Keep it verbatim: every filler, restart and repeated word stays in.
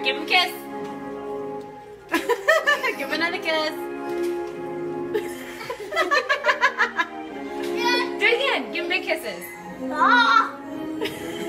Give him a kiss. Give him another kiss. Do it again. Give him big kisses. Ah.